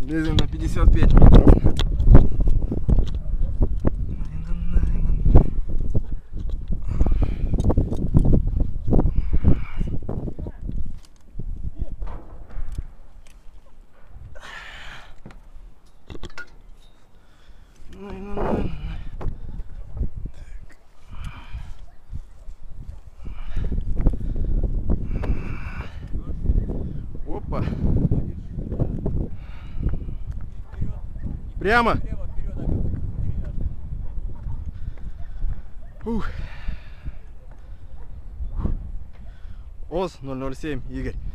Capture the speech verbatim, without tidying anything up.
Лезем на пятьдесят пять метров. Опа. Прямо. Ух. ОЗ ноль ноль семь, Игорь.